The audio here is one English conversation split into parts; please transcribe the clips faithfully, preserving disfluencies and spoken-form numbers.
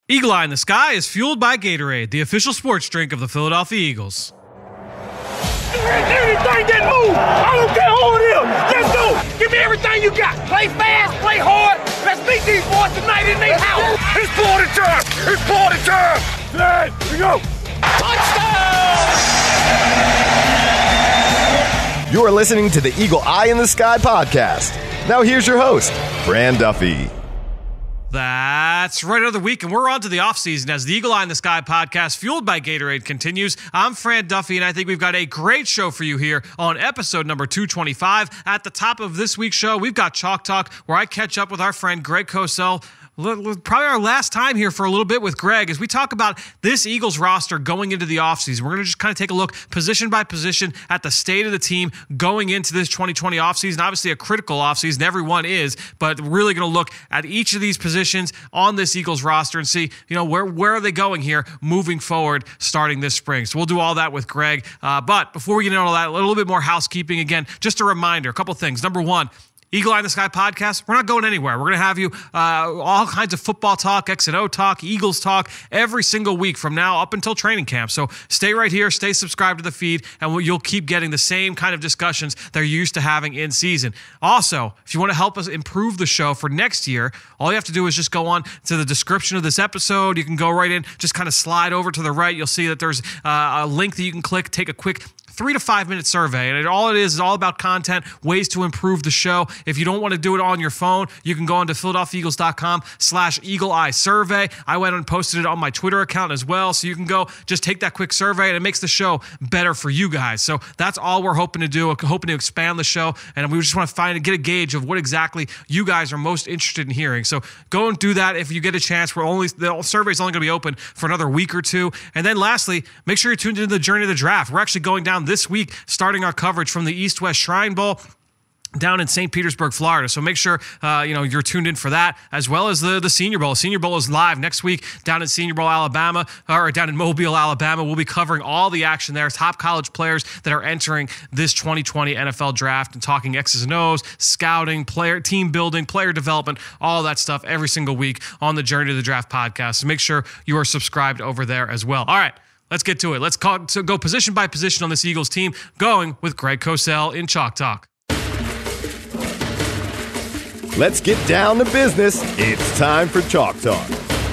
Eagle Eye in the Sky is fueled by Gatorade, the official sports drink of the Philadelphia Eagles. Anything that move, I don't care who it is. Let's go. Give me everything you got. Play fast, play hard. Let's beat these boys tonight in their house. It's party time. It's party time. Hey, here we go. Touchdown! You are listening to the Eagle Eye in the Sky podcast. Now here's your host, Fran Duffy. That's right, another week, and we're on to the offseason as the Eagle Eye in the Sky podcast, fueled by Gatorade, continues. I'm Fran Duffy, and I think we've got a great show for you here on episode number two twenty-five. At the top of this week's show, we've got Chalk Talk, where I catch up with our friend Greg Cosell. Probably our last time here for a little bit with Greg as we talk about this Eagles roster going into the offseason. We're going to just kind of take a look position by position at the state of the team going into this twenty twenty offseason. Obviously a critical offseason, everyone is, but really going to look at each of these positions on this Eagles roster and see, you know, where, where are they going here moving forward starting this spring. So we'll do all that with Greg. Uh, but before we get into all that, a little bit more housekeeping. Again, just a reminder, a couple things. Number one, Eagle Eye in the Sky podcast, we're not going anywhere. We're going to have you uh, all kinds of football talk, X and O talk, Eagles talk every single week from now up until training camp. So stay right here, stay subscribed to the feed, and we'll, you'll keep getting the same kind of discussions they're used to having in season. Also, if you want to help us improve the show for next year, all you have to do is just go on to the description of this episode. You can go right in, just kind of slide over to the right. You'll see that there's uh, a link that you can click, take a quick three to five minute survey. And it, all it is is all about content, ways to improve the show. If you don't want to do it on your phone, you can go on to philadelphiaeagles.com slash Eagle Eye Survey. I went and posted it on my Twitter account as well. So you can go just take that quick survey and it makes the show better for you guys. So that's all we're hoping to do, hoping to expand the show. And we just want to find and get a gauge of what exactly you guys are most interested in hearing. So go and do that if you get a chance. We're only, the survey is only going to be open for another week or two. And then lastly, make sure you're tuned into the journey of the draft. We're actually going down this week, starting our coverage from the East-West Shrine Bowl down in Saint Petersburg, Florida. So make sure uh, you know you're tuned in for that, as well as the the Senior Bowl. Senior Bowl is live next week down in Senior Bowl, Alabama, or down in Mobile, Alabama. We'll be covering all the action there. Top college players that are entering this twenty twenty N F L draft and talking X's and O's, scouting, player team building, player development, all that stuff every single week on the Journey to the Draft podcast. So make sure you are subscribed over there as well. All right. Let's get to it. Let's call, so go position by position on this Eagles team, going with Greg Cosell in Chalk Talk. Let's get down to business. It's time for Chalk Talk.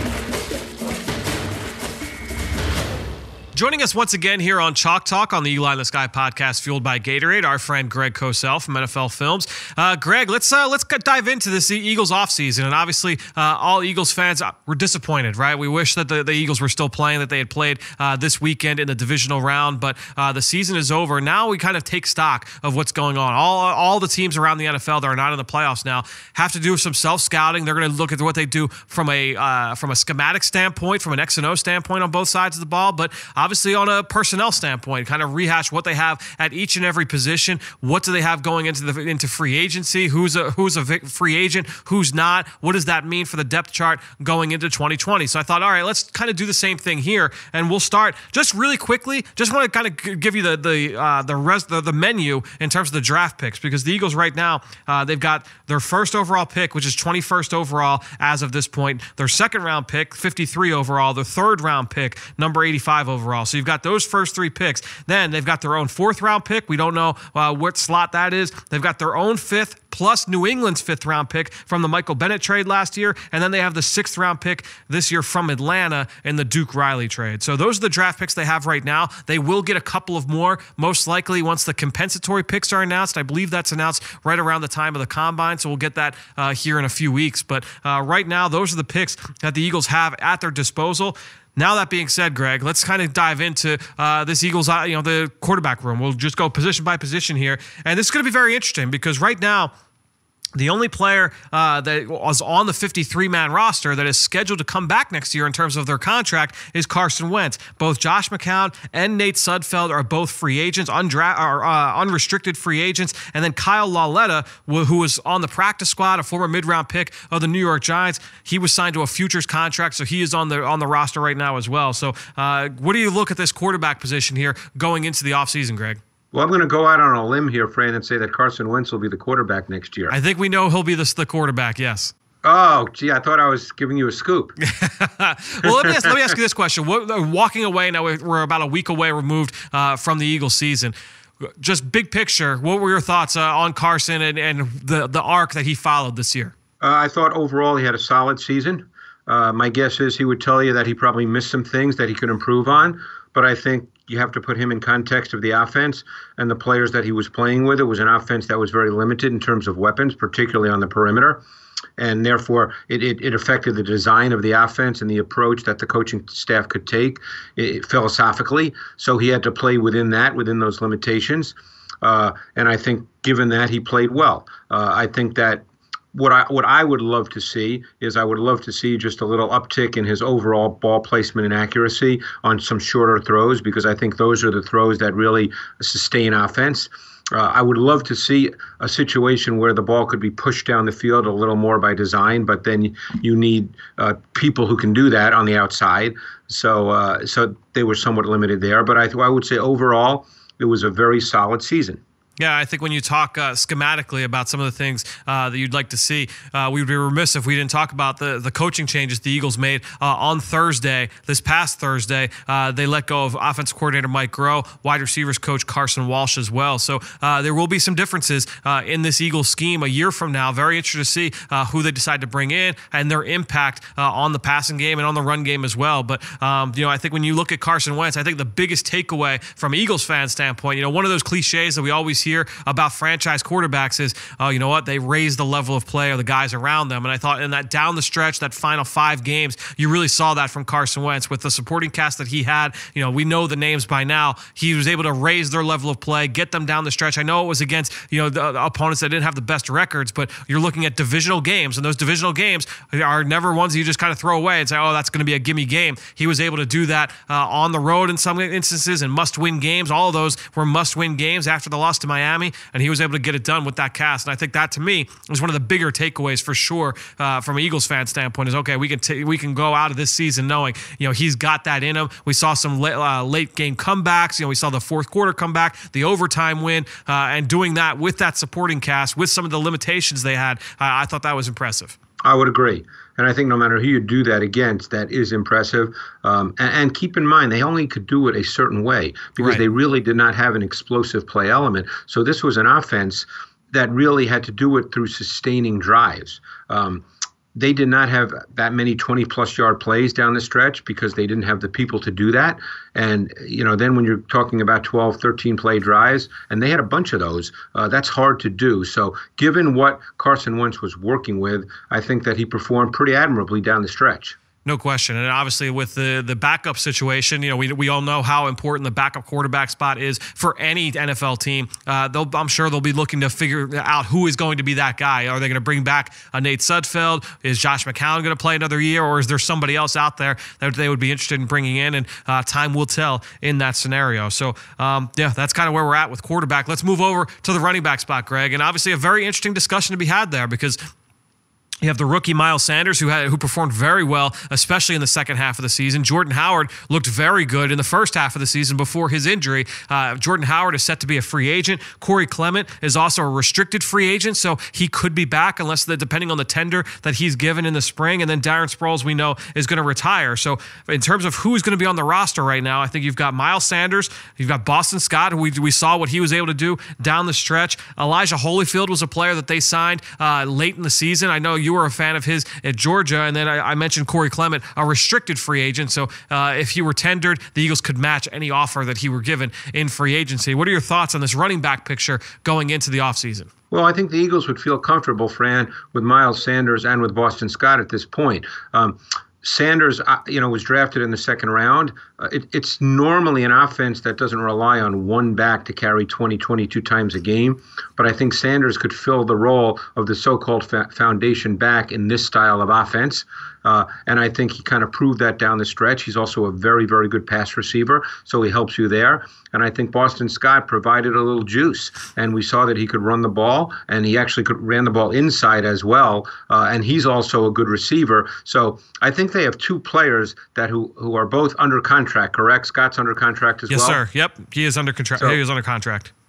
Joining us once again here on Chalk Talk on the Eagle Eye in the Sky podcast, fueled by Gatorade, our friend Greg Cosell from N F L Films. Uh, Greg, let's uh, let's dive into this Eagles offseason. And obviously, uh, all Eagles fans were disappointed, right? We wish that the, the Eagles were still playing, that they had played uh, this weekend in the divisional round. But uh, the season is over. Now we kind of take stock of what's going on. All all the teams around the N F L that are not in the playoffs now have to do some self-scouting. They're going to look at what they do from a uh, from a schematic standpoint, from an X and O standpoint on both sides of the ball. But obviously on a personnel standpoint, kind of rehash what they have at each and every position. What do they have going into the into free agency? Who's a who's a free agent? Who's not? What does that mean for the depth chart going into twenty twenty? So I thought, all right, let's kind of do the same thing here, and we'll start just really quickly. Just want to kind of give you the the uh, the rest the, the menu in terms of the draft picks, because the Eagles right now uh, they've got their first overall pick, which is twenty-first overall as of this point. Their second round pick, fifty-three overall. Their third round pick, number eighty-five overall. So you've got those first three picks. Then they've got their own fourth round pick. We don't know uh, what slot that is. They've got their own fifth plus New England's fifth round pick from the Michael Bennett trade last year. And then they have the sixth round pick this year from Atlanta in the Duke Riley trade. So those are the draft picks they have right now. They will get a couple of more, most likely once the compensatory picks are announced. I believe that's announced right around the time of the combine. So we'll get that uh, here in a few weeks. But uh, right now, those are the picks that the Eagles have at their disposal. Now that being said, Greg, let's kind of dive into uh, this Eagles, uh, you know, the quarterback room. We'll just go position by position here. And this is going to be very interesting because right now, the only player uh, that was on the fifty-three man roster that is scheduled to come back next year in terms of their contract is Carson Wentz. Both Josh McCown and Nate Sudfeld are both free agents, undra- or, uh, unrestricted free agents. And then Kyle Lauletta, who was on the practice squad, a former mid-round pick of the New York Giants, he was signed to a futures contract, so he is on the on the roster right now as well. So uh, what do you look at this quarterback position here going into the offseason, Greg? Well, I'm going to go out on a limb here, Fran, and say that Carson Wentz will be the quarterback next year. I think we know he'll be the, the quarterback, yes. Oh, gee, I thought I was giving you a scoop. Well, let me ask, let me ask you this question. What, walking away now, we're about a week away removed uh, from the Eagles season. Just big picture, what were your thoughts uh, on Carson and, and the, the arc that he followed this year? Uh, I thought overall he had a solid season. Uh, my guess is he would tell you that he probably missed some things that he could improve on, but I think you have to put him in context of the offense and the players that he was playing with. It was an offense that was very limited in terms of weapons, particularly on the perimeter. And therefore, it, it, it affected the design of the offense and the approach that the coaching staff could take it, philosophically. So he had to play within that, within those limitations. Uh, and I think given that, he played well. Uh, I think that what I what I would love to see is I would love to see just a little uptick in his overall ball placement and accuracy on some shorter throws, because I think those are the throws that really sustain offense. Uh, I would love to see a situation where the ball could be pushed down the field a little more by design, but then you need uh, people who can do that on the outside. So uh, so they were somewhat limited there. But I, I would say overall, it was a very solid season. Yeah, I think when you talk uh, schematically about some of the things uh, that you'd like to see, uh, we would be remiss if we didn't talk about the, the coaching changes the Eagles made uh, on Thursday, this past Thursday. Uh, they let go of offensive coordinator Mike Groh, wide receivers coach Carson Walsh as well. So uh, there will be some differences uh, in this Eagles scheme a year from now. Very interested to see uh, who they decide to bring in and their impact uh, on the passing game and on the run game as well. But, um, you know, I think when you look at Carson Wentz, I think the biggest takeaway from Eagles fan standpoint, you know, one of those cliches that we always hear about franchise quarterbacks is, oh, you know what, they raise the level of play of the guys around them. And I thought in that down the stretch, that final five games, you really saw that from Carson Wentz with the supporting cast that he had. You know, we know the names by now. He was able to raise their level of play, get them down the stretch. I know it was against, you know, the opponents that didn't have the best records, but you're looking at divisional games, and those divisional games are never ones you just kind of throw away and say, oh, that's going to be a gimme game. He was able to do that uh, on the road in some instances and must-win games. All of those were must-win games after the loss to Miami. And he was able to get it done with that cast. And I think that, to me, is one of the bigger takeaways for sure uh, from an Eagles fan standpoint is, okay, we can t- we can go out of this season knowing, you know, he's got that in him. We saw some late, uh, late game comebacks. You know, we saw the fourth quarter comeback, the overtime win, uh, and doing that with that supporting cast, with some of the limitations they had. Uh, I thought that was impressive. I would agree. And I think no matter who you do that against, that is impressive. Um, and, and keep in mind, they only could do it a certain way because right. they really did not have an explosive play element. So this was an offense that really had to do it through sustaining drives. Um, They did not have that many twenty-plus yard plays down the stretch because they didn't have the people to do that. And, you know, then when you're talking about twelve, thirteen play drives, and they had a bunch of those, uh, that's hard to do. So given what Carson Wentz was working with, I think that he performed pretty admirably down the stretch. No question. And obviously with the the backup situation, you know, we we all know how important the backup quarterback spot is for any N F L team. Uh, they'll, I'm sure they'll be looking to figure out who is going to be that guy. Are they going to bring back a Nate Sudfeld? Is Josh McCown going to play another year? Or is there somebody else out there that they would be interested in bringing in? And uh, time will tell in that scenario. So, um, yeah, that's kind of where we're at with quarterback. Let's move over to the running back spot, Greg. And obviously a very interesting discussion to be had there because you have the rookie Miles Sanders, who had, who performed very well, especially in the second half of the season. Jordan Howard looked very good in the first half of the season before his injury. Uh, Jordan Howard is set to be a free agent. Corey Clement is also a restricted free agent, so he could be back unless, the, depending on the tender that he's given in the spring. And then Darren Sproles, we know, is going to retire. So in terms of who's going to be on the roster right now, I think you've got Miles Sanders, you've got Boston Scott, who we, we saw what he was able to do down the stretch. Elijah Holyfield was a player that they signed uh, late in the season. I know you were a fan of his at Georgia, and then I, I mentioned Corey Clement, a restricted free agent. So uh, if he were tendered, the Eagles could match any offer that he were given in free agency. What are your thoughts on this running back picture going into the offseason? Well, I think the Eagles would feel comfortable, Fran, with Miles Sanders and with Boston Scott at this point. Um, Sanders, you know, was drafted in the second round. Uh, it, it's normally an offense that doesn't rely on one back to carry twenty, twenty-two times a game. But I think Sanders could fill the role of the so-called fa- foundation back in this style of offense. Uh, and I think he kind of proved that down the stretch. He's also a very, very good pass receiver, so he helps you there. And I think Boston Scott provided a little juice, and we saw that he could run the ball, and he actually could ran the ball inside as well. Uh, and he's also a good receiver. So I think they have two players that who who are both under contract. Correct? Scott's under contract as yes, well. Yes, sir. Yep, he is under contract. So, he is under contract.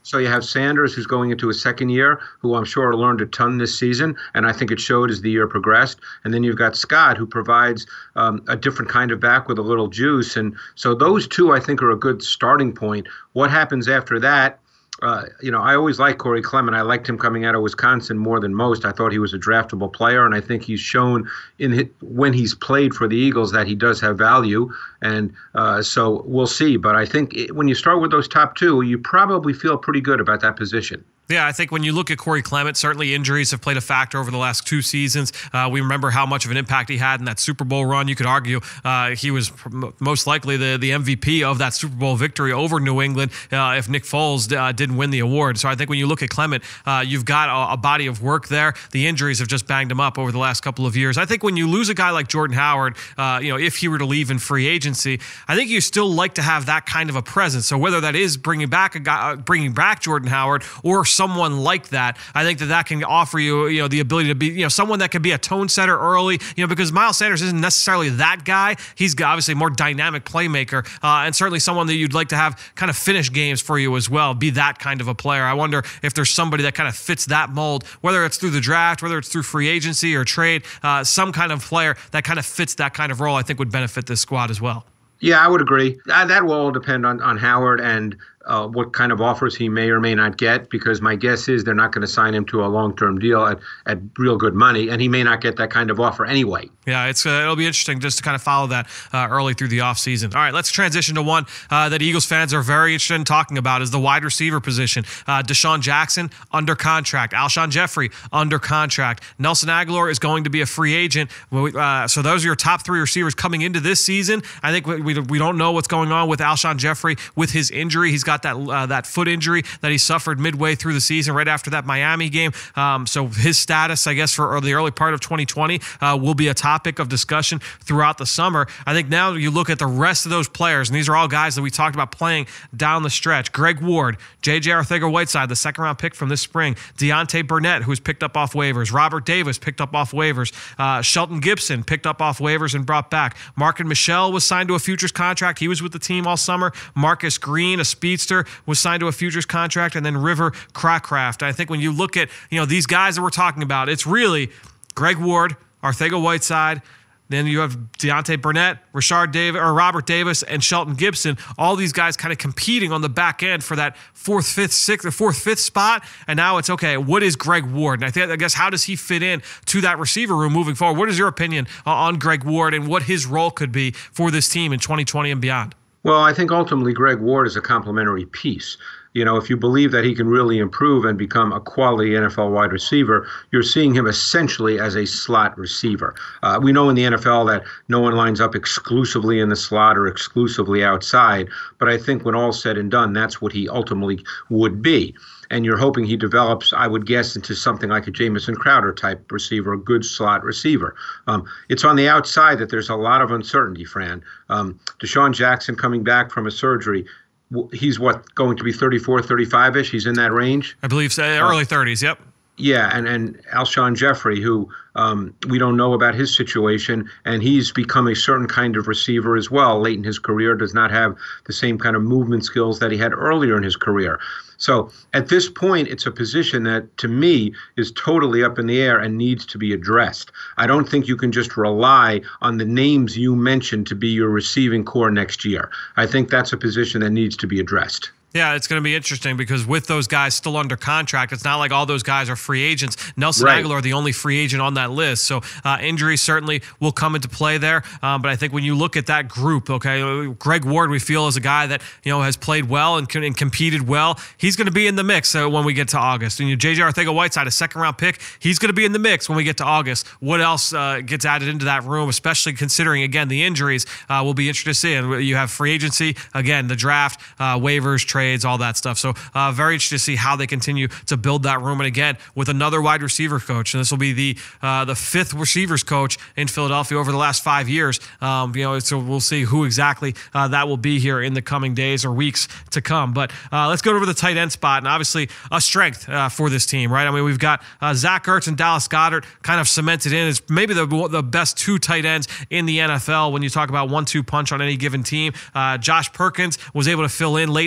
So you have Sanders, who's going into his second year, who I'm sure learned a ton this season, and I think it showed as the year progressed. And then you've got Scott, who provides um, a different kind of back with a little juice. And so those two, I think, are a good starting point. What happens after that? Uh, you know, I always liked Corey Clement. I liked him coming out of Wisconsin more than most. I thought he was a draftable player, and I think he's shown in his, when he's played for the Eagles that he does have value. And uh, so we'll see. But I think it, when you start with those top two, you probably feel pretty good about that position. Yeah, I think when you look at Corey Clement, certainly injuries have played a factor over the last two seasons. Uh, we remember how much of an impact he had in that Super Bowl run. You could argue uh, he was most likely the, the M V P of that Super Bowl victory over New England uh, if Nick Foles uh, didn't win the award. So I think when you look at Clement, uh, you've got a, a body of work there. The injuries have just banged him up over the last couple of years. I think when you lose a guy like Jordan Howard, uh, you know, if he were to leave in free agency, I think you still like to have that kind of a presence. So whether that is bringing back a guy, uh, bringing back Jordan Howard or someone like that, I think that that can offer you, you know, the ability to be, you know, someone that can be a tone setter early, you know, because Miles Sanders isn't necessarily that guy. He's obviously a more dynamic playmaker, uh, and certainly someone that you'd like to have kind of finish games for you as well, be that kind of a player. I wonder if there's somebody that kind of fits that mold, whether it's through the draft, whether it's through free agency or trade, uh, some kind of player that kind of fits that kind of role, I think would benefit this squad as well. Yeah, I would agree. Uh, that will all depend on, on Howard and uh, what kind of offers he may or may not get, because my guess is they're not going to sign him to a long-term deal at, at real good money, and he may not get that kind of offer anyway. Yeah, it's uh, it'll be interesting just to kind of follow that uh, early through the offseason. All right, let's transition to one uh, that Eagles fans are very interested in talking about is the wide receiver position. Uh, Deshaun Jackson, under contract. Alshon Jeffrey, under contract. Nelson Aguilar is going to be a free agent. Uh, so those are your top three receivers coming into this season. I think we, we, we don't know what's going on with Alshon Jeffrey with his injury. He's got that uh, that foot injury that he suffered midway through the season right after that Miami game. Um, so his status, I guess, for the early part of twenty twenty uh, will be a topic of discussion throughout the summer. I think now you look at the rest of those players, and these are all guys that we talked about playing down the stretch. Greg Ward, J J Arcega-Whiteside, the second-round pick from this spring. Deontay Burnett, who was picked up off waivers. Robert Davis, picked up off waivers. Uh, Shelton Gibson, picked up off waivers and brought back. Marken Michel was signed to a futures contract. He was with the team all summer. Marcus Green, a speedster, was signed to a futures contract. And then River Cracraft. I think when you look at, you know, these guys that we're talking about, it's really Greg Ward, Arcega-Whiteside, then you have Deontay Burnett, Rashard Davis, or Robert Davis, and Shelton Gibson. All these guys kind of competing on the back end for that fourth, fifth, sixth, or fourth, fifth spot. And now it's okay. What is Greg Ward? And I think, I guess, how does he fit in to that receiver room moving forward? What is your opinion on Greg Ward and what his role could be for this team in twenty twenty and beyond? Well, I think ultimately Greg Ward is a complementary piece. You know, if you believe that he can really improve and become a quality N F L wide receiver, you're seeing him essentially as a slot receiver. Uh, we know in the N F L that no one lines up exclusively in the slot or exclusively outside, but I think when all's said and done, that's what he ultimately would be. And you're hoping he develops, I would guess, into something like a Jamison Crowder type receiver, a good slot receiver. Um, it's on the outside that there's a lot of uncertainty, Fran. Um, Deshaun Jackson coming back from a surgery, he's what, going to be thirty-four, thirty-five-ish? He's in that range? I believe so, early thirties, yep. Yeah, and, and Alshon Jeffrey, who um, we don't know about his situation, and he's become a certain kind of receiver as well. Late in his career, does not have the same kind of movement skills that he had earlier in his career. So at this point, it's a position that, to me, is totally up in the air and needs to be addressed. I don't think you can just rely on the names you mentioned to be your receiving core next year. I think that's a position that needs to be addressed. Yeah, it's going to be interesting because with those guys still under contract, it's not like all those guys are free agents. Nelson right. Aguilar, the only free agent on that list. So uh, injuries certainly will come into play there. Um, but I think when you look at that group, okay, Greg Ward, we feel is a guy that, you know, has played well and, and competed well. He's going to be in the mix uh, when we get to August. And you know, J J Arcega-Whiteside, a second-round pick, he's going to be in the mix when we get to August. What else uh, gets added into that room, especially considering, again, the injuries, uh, we'll be interested to see. And you have free agency, again, the draft, uh, waivers, trades, all that stuff. So uh, very interested to see how they continue to build that room. And again, with another wide receiver coach, and this will be the uh, the fifth receivers coach in Philadelphia over the last five years. Um, you know, so we'll see who exactly uh, that will be here in the coming days or weeks to come. But uh, let's go over the tight end spot, and obviously a strength uh, for this team, right? I mean, we've got uh, Zach Ertz and Dallas Goedert kind of cemented in as maybe the the best two tight ends in the N F L when you talk about one two punch on any given team. Uh, Josh Perkins was able to fill in late in the season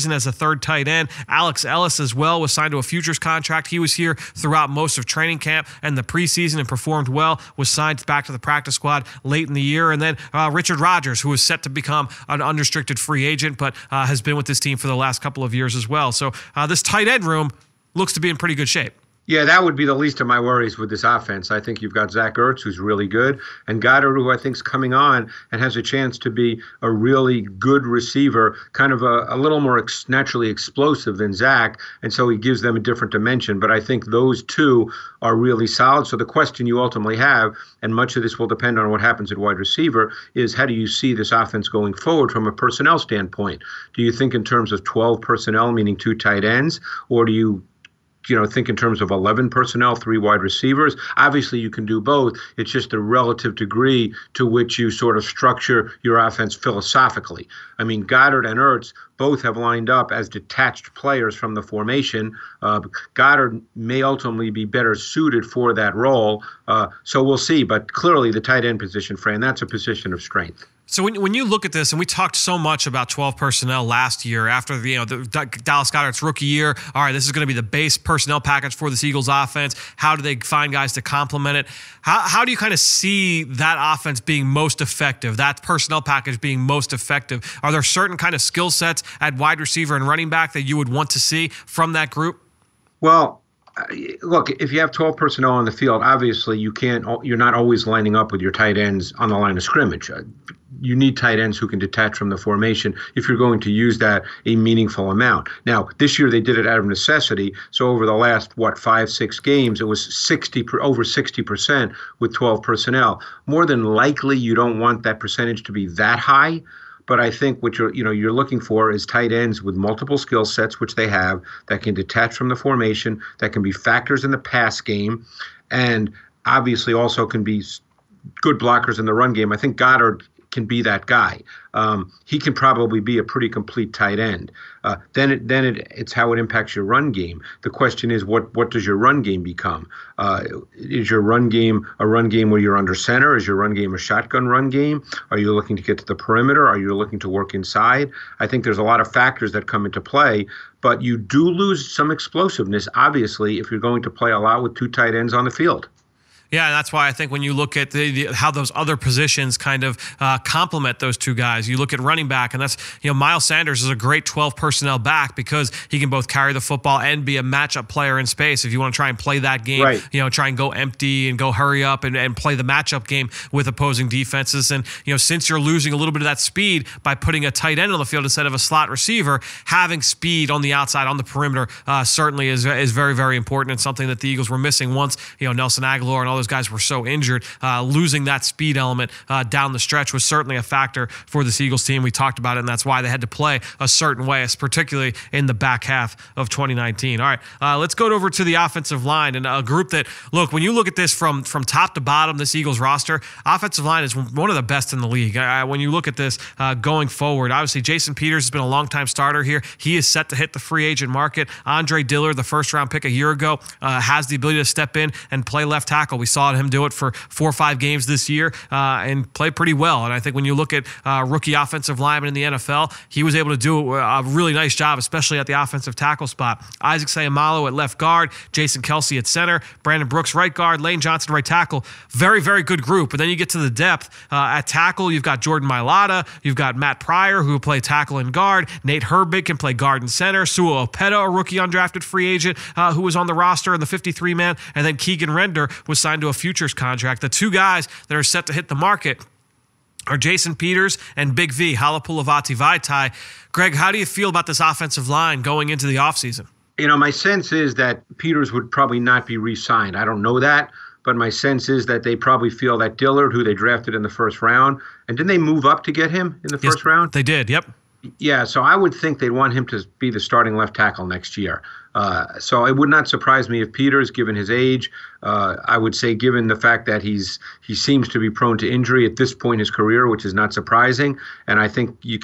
season as a third tight end. Alex Ellis as well was signed to a futures contract. He was here throughout most of training camp and the preseason and performed well, was signed back to the practice squad late in the year. And then uh, Richard Rodgers, who was set to become an unrestricted free agent, but uh, has been with this team for the last couple of years as well. So uh, this tight end room looks to be in pretty good shape. Yeah, that would be the least of my worries with this offense. I think you've got Zach Ertz, who's really good, and Goddard, who I think is coming on and has a chance to be a really good receiver, kind of a, a little more ex- naturally explosive than Zach, and so he gives them a different dimension. But I think those two are really solid. So the question you ultimately have, and much of this will depend on what happens at wide receiver, is how do you see this offense going forward from a personnel standpoint? Do you think in terms of twelve personnel, meaning two tight ends, or do you you know, think in terms of eleven personnel, three wide receivers? Obviously, you can do both. It's just the relative degree to which you sort of structure your offense philosophically. I mean, Goddard and Ertz both have lined up as detached players from the formation. Uh, Goddard may ultimately be better suited for that role. Uh, so we'll see. But clearly, the tight end position, Fran, that's a position of strength. So when when you look at this, and we talked so much about twelve personnel last year after the, you know, the Dallas Goedert's rookie year. All right, this is going to be the base personnel package for this Eagles offense. How do they find guys to complement it? How how do you kind of see that offense being most effective, that personnel package being most effective? Are there certain kind of skill sets at wide receiver and running back that you would want to see from that group? Well, look, if you have twelve personnel on the field, obviously you can't. You're not always lining up with your tight ends on the line of scrimmage. You need tight ends who can detach from the formation if you're going to use that a meaningful amount. Now, this year they did it out of necessity. So over the last, what, five, six games, it was sixty over sixty percent with twelve personnel. More than likely, you don't want that percentage to be that high. But I think what you're, you know, you're looking for is tight ends with multiple skill sets, which they have, that can detach from the formation, that can be factors in the pass game, and obviously also can be good blockers in the run game. I think Goddard can be that guy. Um, he can probably be a pretty complete tight end. Uh, then it, then it, it's how it impacts your run game. The question is, what what does your run game become? Uh, is your run game a run game where you're under center? Is your run game a shotgun run game? Are you looking to get to the perimeter? Are you looking to work inside? I think there's a lot of factors that come into play, but you do lose some explosiveness, obviously, if you're going to play a lot with two tight ends on the field. Yeah, and that's why I think when you look at the, the, how those other positions kind of uh, complement those two guys, you look at running back, and that's, you know, Miles Sanders is a great twelve personnel back because he can both carry the football and be a matchup player in space. If you want to try and play that game, right, you know, try and go empty and go hurry up and, and play the matchup game with opposing defenses. And, you know, since you're losing a little bit of that speed by putting a tight end on the field instead of a slot receiver, having speed on the outside, on the perimeter, uh, certainly is is very, very important, and something that the Eagles were missing once, you know, Nelson Aguilar and all those guys were so injured. Uh, losing that speed element uh, down the stretch was certainly a factor for this Eagles team. We talked about it, and that's why they had to play a certain way, particularly in the back half of twenty nineteen. All right, uh, let's go over to the offensive line, and a group that, look, when you look at this from, from top to bottom, this Eagles roster, offensive line is one of the best in the league. Uh, when you look at this uh, going forward, obviously Jason Peters has been a longtime starter here. He is set to hit the free agent market. Andre Dillard, the first-round pick a year ago, uh, has the ability to step in and play left tackle. We saw him do it for four or five games this year uh, and play pretty well. And I think when you look at uh, rookie offensive linemen in the N F L, he was able to do a really nice job, especially at the offensive tackle spot. Isaac Sayamalo at left guard, Jason Kelsey at center, Brandon Brooks right guard, Lane Johnson right tackle. Very, very good group. But then you get to the depth. Uh, at tackle, you've got Jordan Mailata, you've got Matt Pryor, who will play tackle and guard. Nate Herbig can play guard and center. Sua Opeta, a rookie undrafted free agent uh, who was on the roster in the fifty-three man. And then Keegan Render was signed to a futures contract. The two guys that are set to hit the market are Jason Peters and Big V, Halapulavati Vaitai. Greg, how do you feel about this offensive line going into the offseason? You know, my sense is that Peters would probably not be re-signed. I don't know that, but my sense is that they probably feel that Dillard, who they drafted in the first round, and didn't they move up to get him in the first yes, round? They did, yep. Yeah, so I would think they'd want him to be the starting left tackle next year. Uh, so it would not surprise me if Peters, given his age, uh, I would say given the fact that he's he seems to be prone to injury at this point in his career, which is not surprising. And I think you could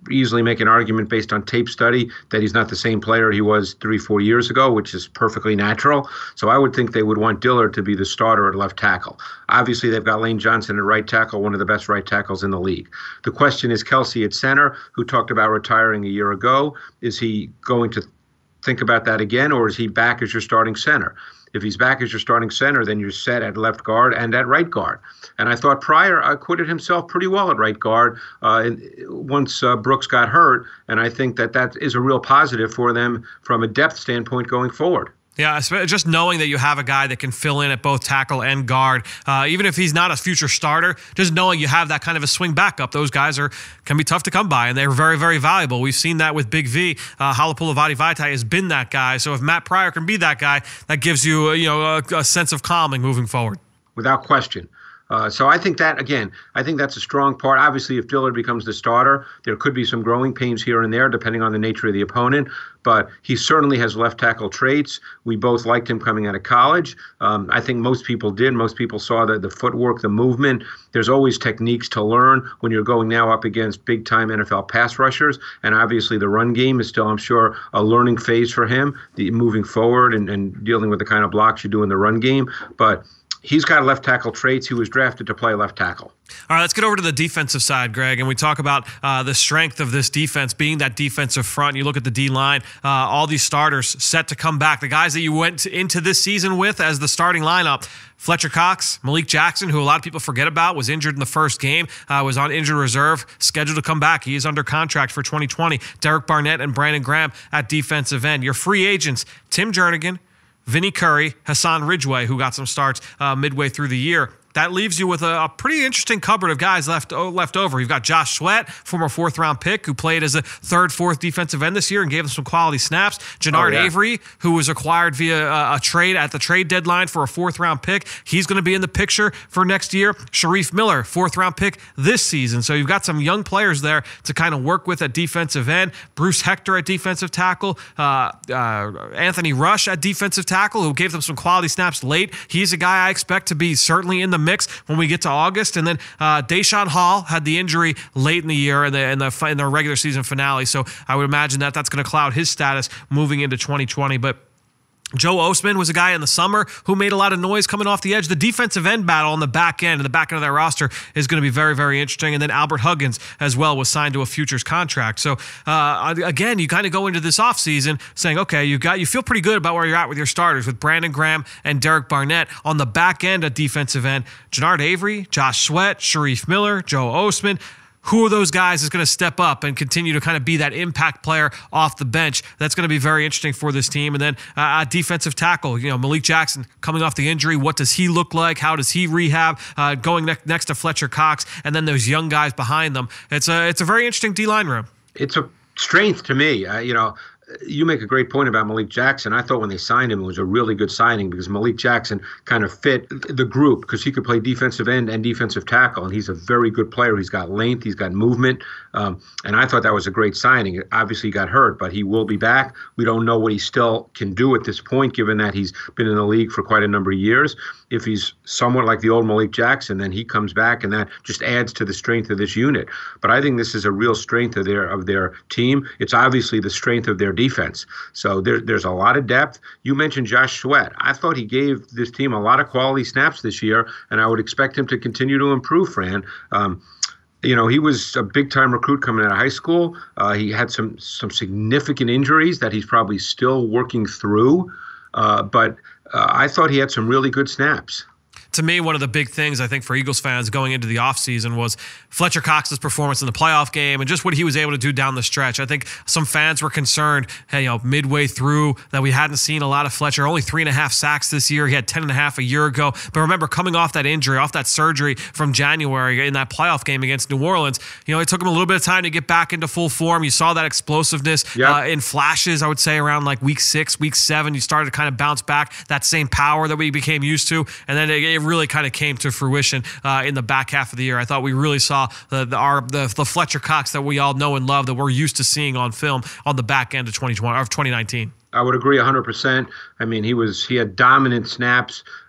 easily make an argument based on tape study that he's not the same player he was three, four years ago, which is perfectly natural. So I would think they would want Dillard to be the starter at left tackle. Obviously, they've got Lane Johnson at right tackle, one of the best right tackles in the league. The question is Kelsey at center, who talked about retiring a year ago. Is he going to think about that again, or is he back as your starting center? If he's back as your starting center, then you're set at left guard and at right guard. And I thought Pryor acquitted himself pretty well at right guard uh, once uh, Brooks got hurt, and I think that that is a real positive for them from a depth standpoint going forward. Yeah, just knowing that you have a guy that can fill in at both tackle and guard, uh, even if he's not a future starter, just knowing you have that kind of a swing backup, those guys are can be tough to come by, and they're very, very valuable. We've seen that with Big V. Uh, Halapoulivaati Vaitai has been that guy, so if Matt Pryor can be that guy, that gives you, uh, you know, a, a sense of calming moving forward. Without question. Uh, so I think that, again, I think that's a strong part. Obviously, if Dillard becomes the starter, there could be some growing pains here and there, depending on the nature of the opponent. But he certainly has left tackle traits. We both liked him coming out of college. Um, I think most people did. Most people saw the, the footwork, the movement. There's always techniques to learn when you're going now up against big-time N F L pass rushers. And obviously the run game is still, I'm sure, a learning phase for him, the, moving forward and, and dealing with the kind of blocks you do in the run game. But he's got left tackle traits. He was drafted to play left tackle. All right, let's get over to the defensive side, Greg, and we talk about uh, the strength of this defense being that defensive front. You look at the D-line, uh, all these starters set to come back. The guys that you went into this season with as the starting lineup, Fletcher Cox, Malik Jackson, who a lot of people forget about, was injured in the first game, uh, was on injured reserve, scheduled to come back. He is under contract for twenty twenty. Derek Barnett and Brandon Graham at defensive end. Your free agents, Tim Jernigan, Vinny Curry, Hassan Ridgeway, who got some starts uh, midway through the year. That leaves you with a, a pretty interesting cupboard of guys left oh, left over. You've got Josh Sweat, former fourth-round pick, who played as a third, fourth defensive end this year and gave them some quality snaps. Jannard oh, yeah. Avery, who was acquired via a, a trade at the trade deadline for a fourth-round pick. He's going to be in the picture for next year. Sharif Miller, fourth-round pick this season. So you've got some young players there to kind of work with at defensive end. Bruce Hector at defensive tackle. Uh, uh, Anthony Rush at defensive tackle, who gave them some quality snaps late. He's a guy I expect to be certainly in the mix when we get to August. And then uh, Deshaun Hall had the injury late in the year in the, in the in the regular season finale, so I would imagine that that's going to cloud his status moving into twenty twenty. But Joe Osman was a guy in the summer who made a lot of noise coming off the edge. The defensive end battle on the back end and the back end of that roster is going to be very, very interesting. And then Albert Huggins as well was signed to a futures contract. So uh, again, you kind of go into this offseason saying, okay, you got you feel pretty good about where you're at with your starters with Brandon Graham and Derek Barnett. On the back end at defensive end, Jannard Avery, Josh Sweat, Sharif Miller, Joe Osman. Who are those guys is going to step up and continue to kind of be that impact player off the bench? That's going to be very interesting for this team. And then uh, defensive tackle, you know, Malik Jackson coming off the injury. What does he look like? How does he rehab? Uh, going ne- next to Fletcher Cox, and then those young guys behind them. It's a it's a very interesting D-line room. It's a strength to me. Uh, you know. You make a great point about Malik Jackson. I thought when they signed him, it was a really good signing because Malik Jackson kind of fit the group because he could play defensive end and defensive tackle, and he's a very good player. He's got length. He's got movement, um, and I thought that was a great signing. Obviously, he got hurt, but he will be back. We don't know what he still can do at this point, given that he's been in the league for quite a number of years. If he's somewhat like the old Malik Jackson, then he comes back, and that just adds to the strength of this unit. But I think this is a real strength of their of their team. It's obviously the strength of their defense. So there, there's a lot of depth. You mentioned Josh Sweat. I thought he gave this team a lot of quality snaps this year, and I would expect him to continue to improve, Fran. Um, You know, he was a big-time recruit coming out of high school. Uh, he had some some significant injuries that he's probably still working through. Uh, but uh, I thought he had some really good snaps. To me, one of the big things I think for Eagles fans going into the offseason was Fletcher Cox's performance in the playoff game and just what he was able to do down the stretch. I think some fans were concerned, hey, you know, midway through that we hadn't seen a lot of Fletcher. Only three and a half sacks this year. He had ten and a half a year ago. But remember, coming off that injury, off that surgery from January in that playoff game against New Orleans, you know, it took him a little bit of time to get back into full form. You saw that explosiveness yep. uh, in flashes, I would say, around like week six, week seven. You started to kind of bounce back, that same power that we became used to. And then it, it really kind of came to fruition uh, in the back half of the year. I thought we really saw the the, our, the the Fletcher Cox that we all know and love, that we're used to seeing on film on the back end of twenty twenty or twenty nineteen. I would agree one hundred percent. I mean, he was he had dominant snaps.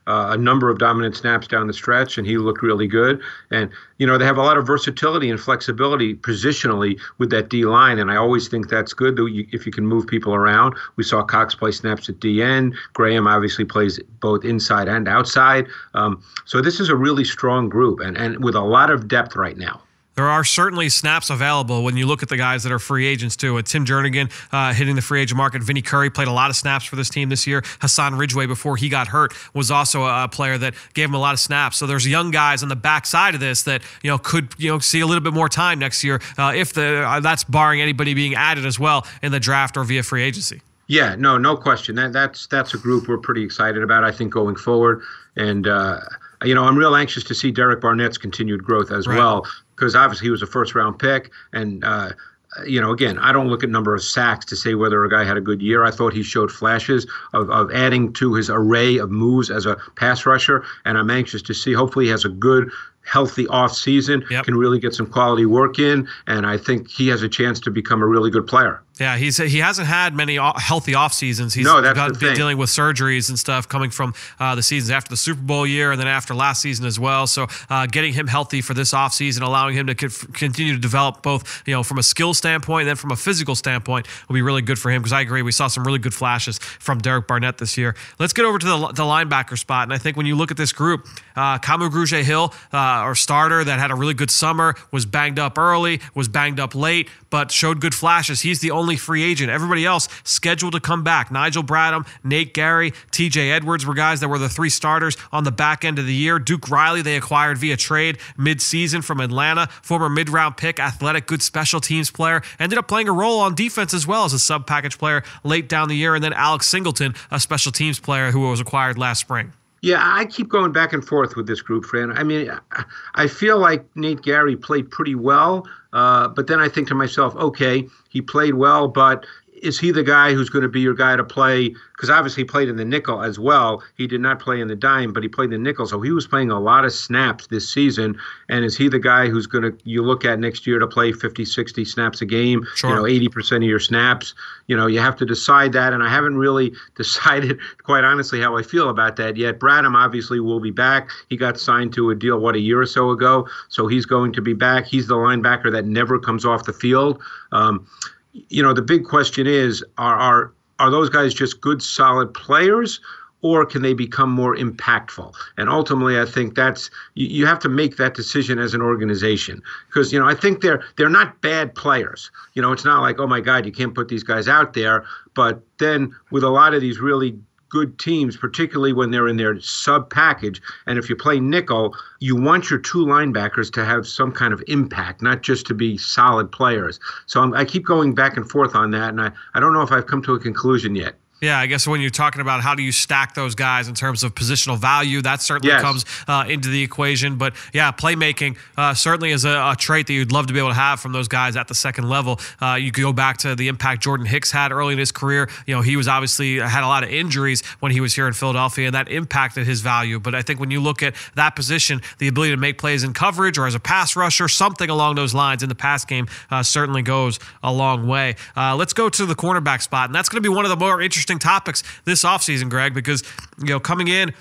uh, a number of dominant snaps down the stretch, and he looked really good. And, you know, they have a lot of versatility and flexibility positionally with that D-line, and I always think that's good that you, if you can move people around. We saw Cox play snaps at D N. Graham obviously plays both inside and outside. Um, so this is a really strong group, and, and with a lot of depth right now. There are certainly snaps available when you look at the guys that are free agents too. And Tim Jernigan uh, hitting the free agent market. Vinny Curry played a lot of snaps for this team this year. Hassan Ridgeway, before he got hurt, was also a, a player that gave him a lot of snaps. So there's young guys on the backside of this that you know could you know see a little bit more time next year. Uh, if the uh, that's barring anybody being added as well in the draft or via free agency. Yeah, no, no question. That that's that's a group we're pretty excited about, I think, going forward. And uh, you know, I'm real anxious to see Derek Barnett's continued growth as right. well. Because obviously he was a first-round pick, and uh, you know, again, I don't look at number of sacks to say whether a guy had a good year. I thought he showed flashes of, of adding to his array of moves as a pass rusher, and I'm anxious to see. Hopefully, he has a good, healthy off season, yep. can really get some quality work in, and I think he has a chance to become a really good player. Yeah, he's he hasn't had many healthy off seasons. He's no, that's got, the been thing. dealing with surgeries and stuff coming from uh, the seasons after the Super Bowl year and then after last season as well. So uh, getting him healthy for this off season, allowing him to co- continue to develop both, you know, from a skill standpoint and then from a physical standpoint will be really good for him. Because I agree, we saw some really good flashes from Derek Barnett this year. Let's get over to the, the linebacker spot, and I think when you look at this group, uh, Kamu Grugier-Hill, uh, our starter that had a really good summer, was banged up early, was banged up late, but showed good flashes. He's the only free agent. Everybody else scheduled to come back. Nigel Bradham, Nate Gary, T J Edwards were guys that were the three starters on the back end of the year. Duke Riley they acquired via trade mid-season from Atlanta, former mid-round pick, athletic, good special teams player, ended up playing a role on defense as well as a sub-package player late down the year. And then Alex Singleton, a special teams player who was acquired last spring. Yeah, I keep going back and forth with this group, Fran. I mean, I feel like Nate Gary played pretty well, uh, but then I think to myself, okay, he played well, but is he the guy who's going to be your guy to play? Because obviously he played in the nickel as well. He did not play in the dime, but he played in the nickel. So he was playing a lot of snaps this season. And is he the guy who's going to, you look at next year to play fifty, sixty snaps a game, sure. you know, eighty percent of your snaps? You know, you have to decide that. And I haven't really decided, quite honestly, how I feel about that yet. Bradham obviously will be back. He got signed to a deal, what, a year or so ago. So he's going to be back. He's the linebacker that never comes off the field. Um, You know, the big question is, are are are those guys just good, solid players, or can they become more impactful? And ultimately, I think that's you, you have to make that decision as an organization, because, you know, I think they're they're not bad players. You know, it's not like, oh, my God, you can't put these guys out there. But then with a lot of these really good teams, particularly when they're in their sub package, and if you play nickel, you want your two linebackers to have some kind of impact, not just to be solid players. So I'm, I keep going back and forth on that, and I, I don't know if I've come to a conclusion yet. Yeah, I guess when you're talking about how do you stack those guys in terms of positional value, that certainly yes. comes uh, into the equation. But yeah, playmaking uh, certainly is a, a trait that you'd love to be able to have from those guys at the second level. Uh, you could go back to the impact Jordan Hicks had early in his career. You know, he was obviously had a lot of injuries when he was here in Philadelphia, and that impacted his value. But I think when you look at that position, the ability to make plays in coverage or as a pass rusher, something along those lines in the pass game uh, certainly goes a long way. Uh, let's go to the cornerback spot, and that's going to be one of the more interesting topics this offseason, Greg, because, you know, coming in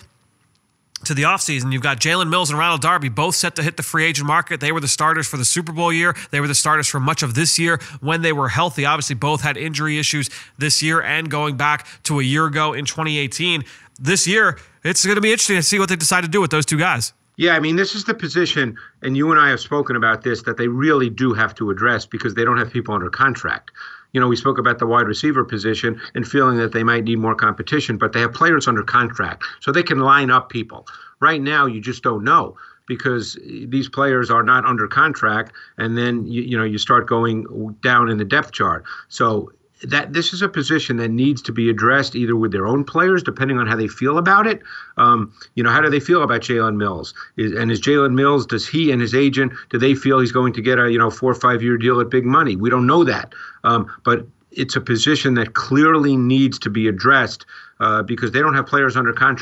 to the offseason, you've got Jalen Mills and Ronald Darby both set to hit the free agent market. They were the starters for the Super Bowl year. They were the starters for much of this year when they were healthy. Obviously, both had injury issues this year and going back to a year ago in twenty eighteen. This year, it's going to be interesting to see what they decide to do with those two guys. Yeah, I mean, this is the position, and you and I have spoken about this, that they really do have to address because they don't have people under contract. You know, we spoke about the wide receiver position and feeling that they might need more competition, but they have players under contract, so they can line up people. Right now, you just don't know because these players are not under contract, and then, you, you know, you start going down in the depth chart. So that this is a position that needs to be addressed either with their own players, depending on how they feel about it. Um, you know, how do they feel about Jalen Mills? Is, and is Jalen Mills, does he and his agent, do they feel he's going to get a, you know, four or five year deal at big money? We don't know that. Um, but it's a position that clearly needs to be addressed uh, because they don't have players under contract.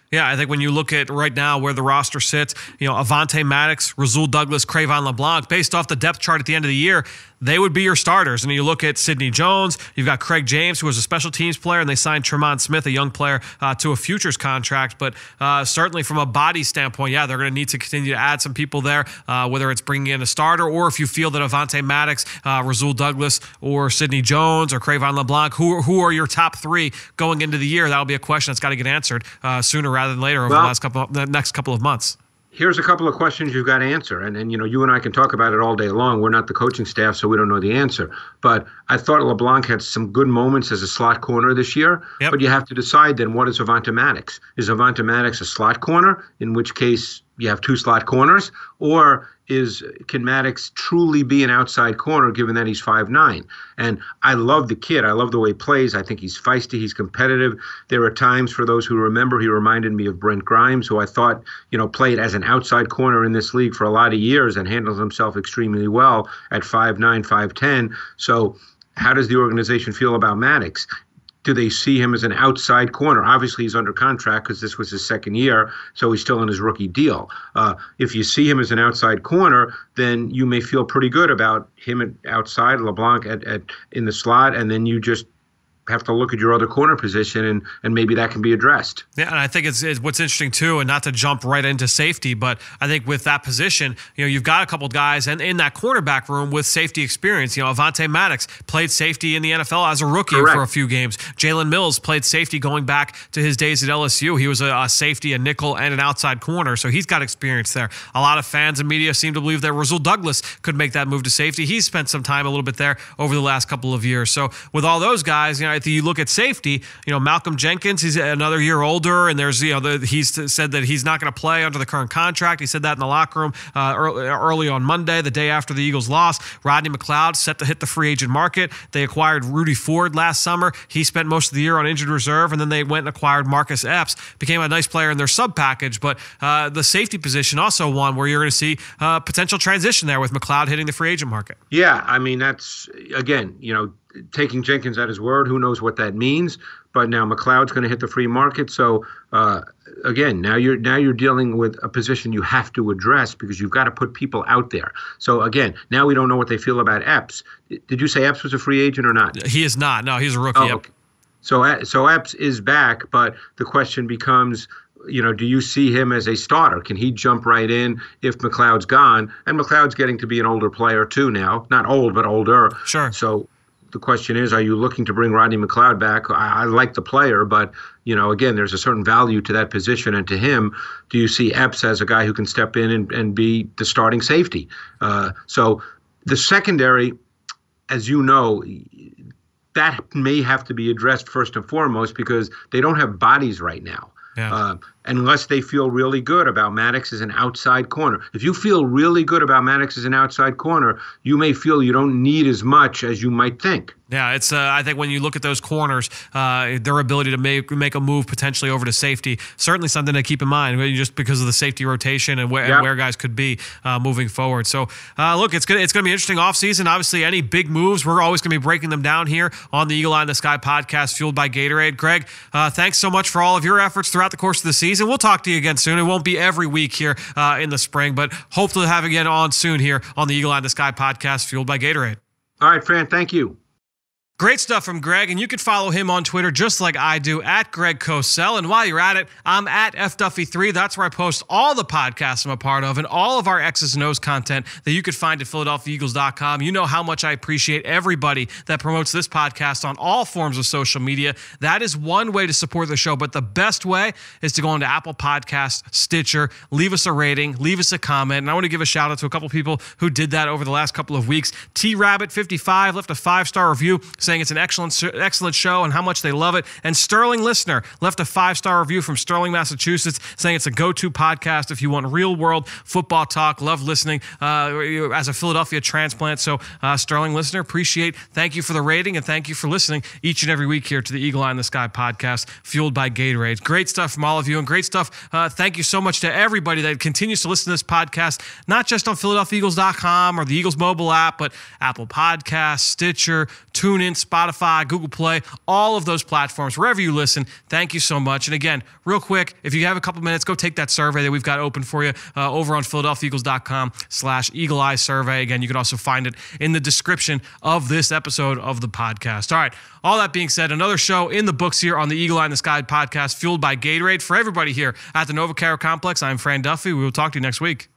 Yeah, I think when you look at right now where the roster sits, you know, Avonte Maddox, Rasul Douglas, Crayvon LeBlanc, based off the depth chart at the end of the year, they would be your starters. And you look at Sidney Jones, you've got Craig James, who was a special teams player, and they signed Tremont Smith, a young player, uh, to a futures contract. But uh, certainly from a body standpoint, yeah, they're going to need to continue to add some people there, uh, whether it's bringing in a starter or if you feel that Avonte Maddox, uh, Rasul Douglas, or Sidney Jones or Crayvon LeBlanc, who, who are your top three going into the year? That'll be a question that's got to get answered uh, sooner rather than later over well, the last couple, of, the next couple of months. Here's a couple of questions you've got to answer. And, and, you know, you and I can talk about it all day long. We're not the coaching staff, so we don't know the answer. But I thought LeBlanc had some good moments as a slot corner this year. Yep. But you have to decide then, what is Avonte Maddox? Is Avonte Maddox a slot corner, in which case you have two slot corners? Or is can Maddox truly be an outside corner, given that he's five nine? And I love the kid. I love the way he plays. I think he's feisty. He's competitive. There are times, for those who remember, he reminded me of Brent Grimes, who I thought, you know, played as an outside corner in this league for a lot of years and handled himself extremely well at five nine, five ten. So how does the organization feel about Maddox? Do they see him as an outside corner? Obviously, he's under contract because this was his second year, so he's still in his rookie deal. Uh, if you see him as an outside corner, then you may feel pretty good about him at outside, LeBlanc at, at in the slot, and then you just have to look at your other corner position, and, and maybe that can be addressed. Yeah, and I think it's, it's what's interesting too, and not to jump right into safety, but I think with that position, you know, you've got a couple guys and in that cornerback room with safety experience. You know, Avonte Maddox played safety in the N F L as a rookie Correct. for a few games. Jalen Mills played safety going back to his days at L S U. He was a, a safety, a nickel, and an outside corner, so he's got experience there. A lot of fans and media seem to believe that Rasul Douglas could make that move to safety. He's spent some time a little bit there over the last couple of years. So with all those guys, you know, you look at safety, you know, Malcolm Jenkins, he's another year older, and there's, you know, the, he's said that he's not going to play under the current contract. He said that in the locker room uh, early, early on Monday, the day after the Eagles lost. Rodney McLeod set to hit the free agent market. They acquired Rudy Ford last summer. He spent most of the year on injured reserve, and then they went and acquired Marcus Epps, became a nice player in their sub package. But uh, the safety position also one where you're going to see uh, potential transition there with McLeod hitting the free agent market. Yeah, I mean, that's, again, you know, taking Jenkins at his word, who knows what that means. But now McLeod's going to hit the free market. So uh, again, now you're now you're dealing with a position you have to address because you've got to put people out there. So again, now we don't know what they feel about Epps. Did you say Epps was a free agent or not? He is not. No, he's a rookie. Oh, okay. So so Epps is back, but the question becomes, you know, do you see him as a starter? Can he jump right in if McLeod's gone? And McLeod's getting to be an older player too now. Not old, but older. Sure. So the question is, are you looking to bring Rodney McLeod back? I, I like the player, but, you know, again, there's a certain value to that position. And to him, do you see Epps as a guy who can step in and, and be the starting safety? Uh, so the secondary, as you know, that may have to be addressed first and foremost because they don't have bodies right now. Yeah. Uh, unless they feel really good about Maddox as an outside corner. If you feel really good about Maddox as an outside corner, you may feel you don't need as much as you might think. Yeah, it's. Uh, I think when you look at those corners, uh, their ability to make make a move potentially over to safety, certainly something to keep in mind, just because of the safety rotation and where, yep. and where guys could be uh, moving forward. So, uh, look, it's gonna it's gonna be an interesting offseason. Obviously, any big moves, we're always gonna be breaking them down here on the Eagle Eye in the Sky podcast, fueled by Gatorade. Greg, uh, thanks so much for all of your efforts throughout the course of the season. We'll talk to you again soon. It won't be every week here uh, in the spring, but hope to have you again on soon here on the Eagle Eye in the Sky podcast, fueled by Gatorade. All right, Fran, thank you. Great stuff from Greg, and you can follow him on Twitter just like I do, at Greg Cosell. And while you're at it, I'm at F Duffy three. That's where I post all the podcasts I'm a part of and all of our X's and O's content that you could find at Philadelphia Eagles dot com. You know how much I appreciate everybody that promotes this podcast on all forms of social media. That is one way to support the show, but the best way is to go into Apple Podcasts, Stitcher, leave us a rating, leave us a comment. And I want to give a shout out to a couple people who did that over the last couple of weeks. T Rabbit fifty-five left a five-star review saying it's an excellent excellent show and how much they love it. And Sterling Listener left a five-star review from Sterling, Massachusetts, saying it's a go-to podcast if you want real-world football talk. Love listening uh, as a Philadelphia transplant. So, uh, Sterling Listener, appreciate. Thank you for the rating and thank you for listening each and every week here to the Eagle Eye in the Sky podcast, fueled by Gatorade. Great stuff from all of you and great stuff. Uh, thank you so much to everybody that continues to listen to this podcast, not just on Philadelphia Eagles dot com or the Eagles mobile app, but Apple Podcasts, Stitcher, TuneIn, Spotify, Google Play, all of those platforms, wherever you listen. Thank you so much. And again, real quick, if you have a couple minutes, go take that survey that we've got open for you uh, over on Philadelphia Eagles dot com slash Eagle Eye Survey. Again, you can also find it in the description of this episode of the podcast. All right, all that being said, another show in the books here on the Eagle Eye in the Sky podcast, fueled by Gatorade. For everybody here at the NovaCare Complex, I'm Fran Duffy. We will talk to you next week.